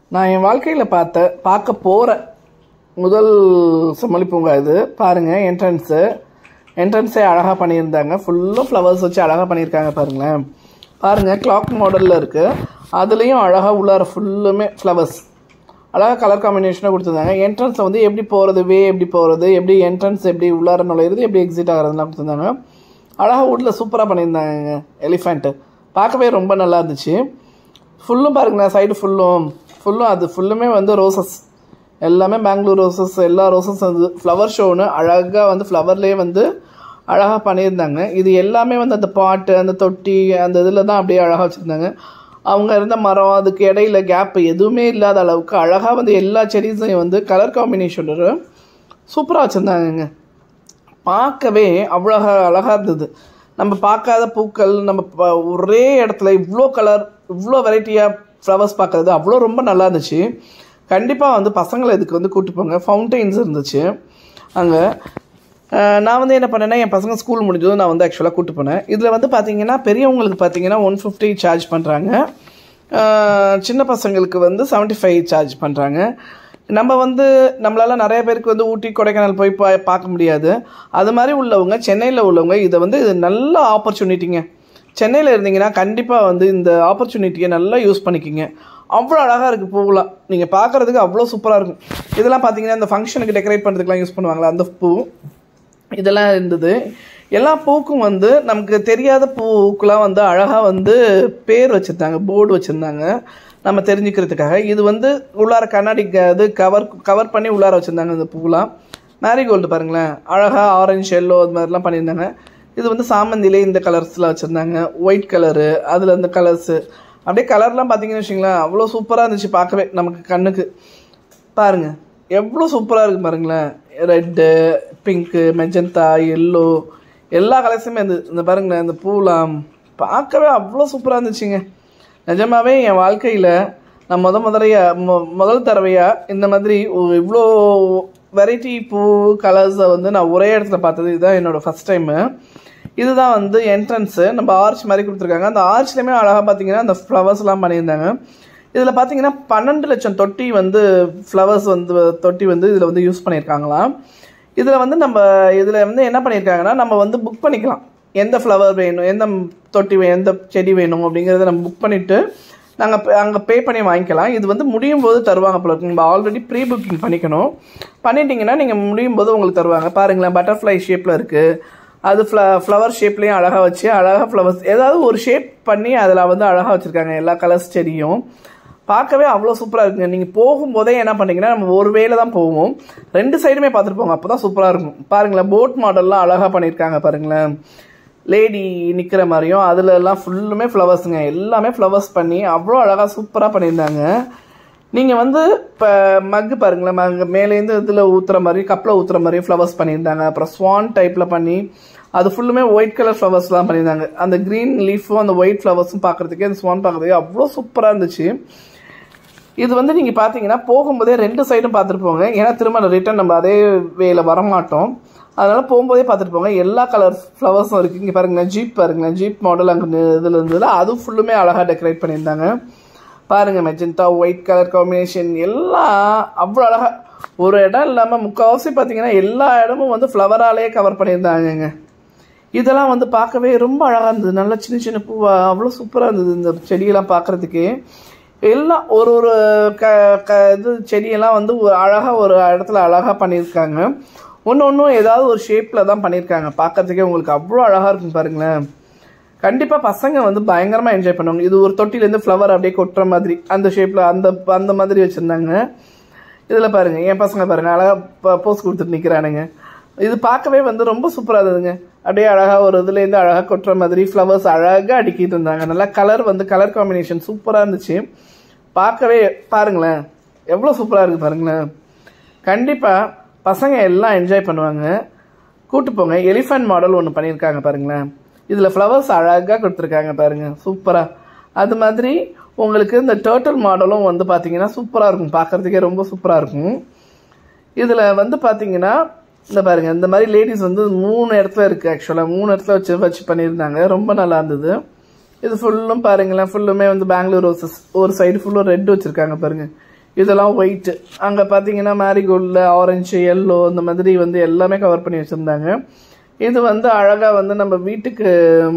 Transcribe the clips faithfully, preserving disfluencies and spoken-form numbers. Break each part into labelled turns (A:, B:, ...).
A: நான் என் வாழ்க்கையில் பார்த்த பார்க்க போகிற முதல் செம்மொழி பூங்கா இது. பாருங்கள், என்ட்ரன்ஸு என்ட்ரன்ஸே அழகாக பண்ணியிருந்தாங்க. ஃபுல்லாக ஃப்ளவர்ஸ் வச்சு அழகாக பண்ணியிருக்காங்க பாருங்களேன். பாருங்கள், கிளாக் மாடலில் இருக்குது. அதுலேயும் அழகாக உள்ளார ஃபுல்லுமே ஃப்ளவர்ஸ் அழகாக கலர் காம்பினேஷனாக கொடுத்துருந்தாங்க. என்ட்ரன்ஸில் வந்து எப்படி போகிறது, வே எப்படி போகிறது, எப்படி என்ட்ரன்ஸ் எப்படி உள்ளார நுழையிறது, எப்படி எக்ஸிட் ஆகிறதுலாம் கொடுத்துருந்தாங்க. அழகாக வீட்டில் சூப்பராக பண்ணியிருந்தாங்க. எலிஃபெண்ட்டு பார்க்கவே ரொம்ப நல்லா இருந்துச்சு. ஃபுல்லும் பாருங்களேன், சைடு ஃபுல்லும் ஃபுல்லும் அது ஃபுல்லுமே வந்து ரோசஸ், எல்லாமே பெங்களூர் ரோசஸ், எல்லா ரோசஸ் வந்து ஃப்ளவர் ஷோன்னு அழகாக வந்து ஃப்ளவர்லேயே வந்து அழகாக பண்ணியிருந்தாங்க. இது எல்லாமே வந்து அந்த பாட்டு, அந்த தொட்டி, அந்த இதில் தான் அப்படியே அழகாக வச்சுருந்தாங்க. அவங்க இருந்த மரம், அதுக்கு இடையில கேப்பு எதுவுமே இல்லாத அளவுக்கு அழகாக வந்து எல்லா செடிஸையும் வந்து கலர் காம்பினேஷனோட சூப்பராக வச்சுருந்தாங்கங்க. பார்க்கவே அவ்வளோ அழகாக இருந்தது. நம்ம பார்க்காத பூக்கள், நம்ம ஒரே இடத்துல இவ்வளோ கலர், இவ்வளோ வெரைட்டியாக ஃப்ளவர்ஸ் பார்க்குறது அவ்வளோ ரொம்ப நல்லா இருந்துச்சு. கண்டிப்பாக வந்து பசங்களை இதுக்கு வந்து கூப்பிட்டு போங்க. ஃபவுண்டெயின்ஸ் இருந்துச்சு அங்கே. நான் வந்து என்ன பண்ணேன்னா, என் பசங்க ஸ்கூல் முடிஞ்சதும் நான் வந்து ஆக்சுவலாக கூப்பிட்டு போனேன். இதில் வந்து பார்த்தீங்கன்னா பெரியவங்களுக்கு பார்த்தீங்கன்னா ஒன் ஃபிஃப்டி சார்ஜ் பண்ணுறாங்க, சின்ன பசங்களுக்கு வந்து செவன்ட்டி ஃபைவ் சார்ஜ் பண்ணுறாங்க. நம்ம வந்து நம்மளால் நிறைய பேருக்கு வந்து ஊட்டி கொடைக்கானல் போய் பா பார்க்க முடியாது. அது மாதிரி உள்ளவங்க, சென்னையில் உள்ளவங்க இதை வந்து இது நல்ல ஆப்பர்ச்சுனிட்டிங்க. சென்னையில் இருந்தீங்கன்னா கண்டிப்பாக வந்து இந்த ஆப்பர்ச்சுனிட்டியை நல்லா யூஸ் பண்ணிக்கிங்க. அவ்வளோ அழகாக இருக்குது பூவெலாம், நீங்கள் பார்க்குறதுக்கு அவ்வளோ சூப்பராக இருக்கும். இதெல்லாம் பார்த்தீங்கன்னா இந்த ஃபங்க்ஷனுக்கு டெக்கரேட் பண்ணுறதுக்குலாம் யூஸ் பண்ணுவாங்களா, அந்த பூ இதெல்லாம் இருந்தது. எல்லா பூக்கும் வந்து நமக்கு தெரியாத பூக்கெலாம் வந்து அழகாக வந்து பேர் வச்சுருந்தாங்க, போர்டு வச்சுருந்தாங்க நம்ம தெரிஞ்சுக்கிறதுக்காக. இது வந்து உள்ளார கண்ணாடி இது கவர் கவர் பண்ணி உள்ளார வச்சுருந்தாங்க இந்த பூலாம். மேரிகோல்டு பாருங்களேன், அழகாக ஆரஞ்சு, எல்லோ அது மாதிரிலாம் பண்ணியிருந்தாங்க. இது வந்து சாமந்திலே இந்த கலர்ஸ்லாம் வச்சுருந்தாங்க, ஒயிட் கலரு, அதில் இந்த கலர்ஸு அப்படியே கலர்லாம் பார்த்தீங்கன்னு வச்சிங்களேன், அவ்வளோ சூப்பராக இருந்துச்சு பார்க்கவே நமக்கு கண்ணுக்கு. பாருங்கள் எவ்வளோ சூப்பராக இருக்குது பாருங்களேன். ரெட்டு, பிங்க்கு, மெஜந்தா, எல்லோ எல்லா கலர்ஸுமே இருந்து இந்த பாருங்களேன். இந்த பூலாம் பார்க்கவே அவ்வளோ சூப்பராக இருந்துச்சுங்க. நிஜமாகவே என் வாழ்க்கையில் நான் முத முதலையாக மொ முதல் தடவையாக இந்த மாதிரி இவ்வளோ வெரைட்டி பூ கலர்ஸை வந்து நான் ஒரே இடத்துல பார்த்தது இதுதான் என்னோடய ஃபஸ்ட் டைமு. இதுதான் வந்து என்ட்ரன்ஸு. நம்ம ஆர்ச் மாதிரி கொடுத்துருக்காங்க. அந்த ஆர்ச்லேயுமே அழகாக பார்த்தீங்கன்னா அந்த ஃப்ளவர்ஸ்லாம் பண்ணியிருந்தாங்க. இதில் பார்த்தீங்கன்னா பன்னெண்டு லட்சம் தொட்டி வந்து ஃப்ளவர்ஸ் வந்து தொட்டி வந்து இதில் வந்து யூஸ் பண்ணியிருக்காங்களாம். இதில் வந்து நம்ம இதில் வந்து என்ன பண்ணியிருக்காங்கன்னா, நம்ம வந்து புக் பண்ணிக்கலாம், எந்த ஃப்ளவர் வேணும், எந்த தொட்டி வேணும், எந்த செடி வேணும் அப்படிங்கிறத நம்ம புக் பண்ணிவிட்டு நாங்கள் அங்கே பே பண்ணி வாங்கிக்கலாம். இது வந்து முடியும் போது தருவாங்க போல இருக்கு. நம்ம ஆல்ரெடி ப்ரீ புக்கிங் பண்ணிக்கணும். பண்ணிட்டீங்கன்னா நீங்கள் முடியும் போது உங்களுக்கு தருவாங்க. பாருங்களேன், பட்டர்ஃப்ளை ஷேப்பில் இருக்குது. அது ஃப்ள ஃப்ளவர் ஷேப்லேயும் அழகாக வச்சு அழகாக ஃப்ளவர்ஸ் ஏதாவது ஒரு ஷேப் பண்ணி அதில் வந்து அழகாக வச்சுருக்காங்க எல்லா கலர்ஸ் செடியும். பார்க்கவே அவ்வளோ சூப்பராக இருக்குங்க. நீங்கள் போகும்போதே என்ன பண்ணிங்கன்னா, நம்ம ஒரு வேலை தான் போவோம், ரெண்டு சைடுமே பார்த்துட்டு போங்க, அப்போ தான் சூப்பராக இருக்கும். பாருங்களேன், போட் மாடல்லாம் அழகாக பண்ணியிருக்காங்க பாருங்களேன். லேடி நிற்கிற மாதிரியும் அதில் எல்லாம் ஃபுல்லுமே ஃப்ளவர்ஸுங்க, எல்லாமே ஃப்ளவர்ஸ் பண்ணி அவ்வளோ அழகாக சூப்பராக பண்ணியிருந்தாங்க. நீங்கள் வந்து இப்போ மக்கு பாருங்களேன், மக்கு மேலேருந்து இதில் ஊற்றுற மாதிரி, கப்பில் ஊற்றுற மாதிரி ஃப்ளவர்ஸ் பண்ணியிருந்தாங்க. அப்புறம் ஸ்வான் டைப்பில் பண்ணி அது ஃபுல்லுமே ஒயிட் கலர் ஃப்ளவர்ஸ்லாம் பண்ணியிருந்தாங்க. அந்த க்ரீன் லீஃபும் அந்த ஒயிட் ஃப்ளவர்ஸும் பார்க்குறதுக்கே, அந்த ஸ்வான் பார்க்குறதுக்கே அவ்வளோ சூப்பராக இருந்துச்சு. இது வந்து நீங்கள் பார்த்தீங்கன்னா போகும்போதே ரெண்டு சைடும் பார்த்துட்டு போங்க, ஏன்னா திரும்ப ரிட்டன் நம்ம அதே வேல வரமாட்டோம். அதனால் போகும்போதே பார்த்துட்டு போங்க. எல்லா கலர் ஃப்ளவர்ஸும் இருக்குது. இங்கே பாருங்களேன், ஜீப் பாருங்களேன், ஜீப் மாடல் அங்கே இதில் இருந்ததில் அதுவும் ஃபுல்லுமே அழகாக டெக்கரேட் பண்ணியிருந்தாங்க. பாருங்கள், மெஜந்தா, ஒயிட் கலர் காம்பினேஷன் எல்லாம் அவ்வளோ அழகாக. ஒரு இடம் இல்லாமல் முக்கால்வாசி பார்த்தீங்கன்னா எல்லா இடமும் வந்து ஃப்ளவராலே கவர் பண்ணியிருந்தாங்கங்க. இதெல்லாம் வந்து பார்க்கவே ரொம்ப அழகாக இருந்தது. நல்லா சின்ன சின்ன பூவாக அவ்வளோ சூப்பராக இருந்தது இந்த செடியெல்லாம் பார்க்குறதுக்கு. எல்லாம் ஒரு ஒரு க க இது செடியெல்லாம் வந்து ஒரு அழகாக ஒரு இடத்துல அழகாக பண்ணியிருக்காங்க. ஒன்று ஒன்றும் ஏதாவது ஒரு ஷேப்பில் தான் பண்ணியிருக்காங்க. பார்க்குறதுக்கே உங்களுக்கு அவ்வளோ அழகாக இருக்கும் பாருங்களேன். கண்டிப்பாக பசங்க வந்து பயங்கரமாக என்ஜாய் பண்ணுவாங்க. இது ஒரு தொட்டிலேருந்து ஃப்ளவர் அப்படியே கொட்டுற மாதிரி அந்த ஷேப்பில் அந்த அந்த மாதிரி வச்சுருந்தாங்க. இதில் பாருங்கள், என் பசங்க பாருங்கள் அழகாக போஸ் கொடுத்துட்டு நிற்கிறானுங்க. இது பார்க்கவே வந்து ரொம்ப சூப்பராக இருந்ததுங்க. அப்படியே அழகாக ஒரு இதுலேருந்து அழகாக கொட்டுற மாதிரி ஃப்ளவர்ஸ் அழகாக அடுக்கிட்டு இருந்தாங்க. நல்லா கலர் வந்து கலர் காம்பினேஷன் சூப்பராக இருந்துச்சு. பார்க்கவே பாருங்களேன் எவ்வளோ சூப்பராக இருக்குது பாருங்களேன். கண்டிப்பாக பசங்க எல்லாம் என்ஜாய் பண்ணுவாங்க. கூட்டு போங்க. எலிஃபெண்ட் மாடல் ஒன்று பண்ணியிருக்காங்க பாருங்களேன். இதில் ஃப்ளவர்ஸ் அழகாக கொடுத்துருக்காங்க பாருங்கள், சூப்பராக. அது மாதிரி உங்களுக்கு இந்த டர்ட்டில் மாடலும் வந்து பார்த்தீங்கன்னா சூப்பராக இருக்கும், பார்க்குறதுக்கே ரொம்ப சூப்பராக இருக்கும். இதில் வந்து பார்த்தீங்கன்னா இந்த பாருங்கள், இந்த மாதிரி லேடிஸ் வந்து மூணு இடத்துல இருக்குது. ஆக்சுவலாக மூணு இடத்துல வச்சு வச்சு பண்ணியிருந்தாங்க, ரொம்ப நல்லா இருந்தது. இது ஃபுல்லும் பாருங்களேன், ஃபுல்லுமே வந்து பெங்களூர் ரோசஸ். ஒரு சைடு ஃபுல்லும் ரெட் வச்சுருக்காங்க பாருங்கள். இதெல்லாம் ஒயிட்டு. அங்கே பார்த்தீங்கன்னா மேரிகோல்டில் ஆரஞ்சு எல்லோ இந்த மாதிரி வந்து எல்லாமே கவர் பண்ணி வச்சுருந்தாங்க. இது வந்து அழகாக வந்து நம்ம வீட்டுக்கு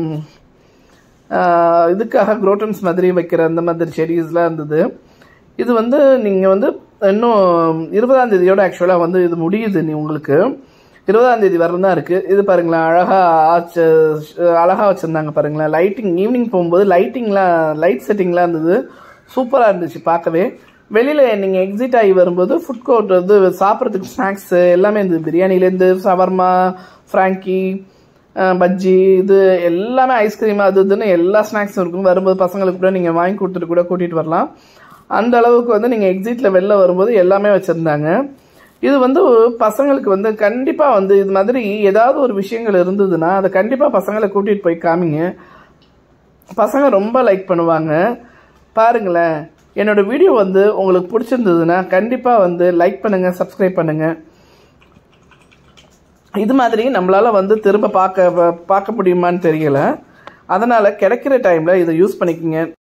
A: இதுக்காக குரோட்டன்ஸ் மாதிரி வைக்கிற அந்த மாதிரி செடிஸ்லாம் இருந்தது. இது வந்து நீங்கள் வந்து இன்னும் இருபதாம் தேதியோட ஆக்சுவலாக வந்து இது முடியுது. நீ உங்களுக்கு இருபதாம் தேதி வரலாம் தான் இருக்குது. இது பாருங்களேன், அழகாக ஆச்சு, அழகாக வச்சுருந்தாங்க பாருங்களேன். லைட்டிங் ஈவினிங் போகும்போது லைட்டிங்லாம் லைட் செட்டிங்லாம் இருந்தது, சூப்பராக இருந்துச்சு பார்க்கவே. வெளியில் நீங்கள் எக்ஸிட் ஆகி வரும்போது ஃபுட் கோர்ட் வந்து சாப்பிட்றதுக்கு ஸ்நாக்ஸு எல்லாமே இருந்தது. பிரியாணிலேருந்து சவர்மா, ஃப்ராங்கி, பஜ்ஜி, இது எல்லாமே ஐஸ்கிரீம் அது இதுன்னு எல்லா ஸ்நாக்ஸும் இருக்கும். வரும்போது பசங்களுக்கு கூட நீங்கள் வாங்கி கொடுத்துட்டு கூட கூட்டிகிட்டு வரலாம். அந்த அளவுக்கு வந்து நீங்கள் எக்ஸிட்டில் வெளில வரும்போது எல்லாமே வச்சுருந்தாங்க. இது வந்து பசங்களுக்கு வந்து கண்டிப்பாக வந்து இது மாதிரி ஏதாவது ஒரு விஷயங்கள் இருந்ததுன்னா அதை கண்டிப்பாக பசங்களை கூட்டிகிட்டு போய் காமிங்க. பசங்க ரொம்ப லைக் பண்ணுவாங்க. பாருங்களேன், என்னோட வீடியோ வந்து உங்களுக்கு பிடிச்சிருந்ததுன்னா கண்டிப்பாக வந்து லைக் பண்ணுங்கள், சப்ஸ்கிரைப் பண்ணுங்கள். இது மாதிரி நம்மளால் வந்து திரும்ப பார்க்க பார்க்க முடியுமான்னு தெரியல. அதனால் கிடைக்கிற டைமில் இதை யூஸ் பண்ணிக்கோங்க.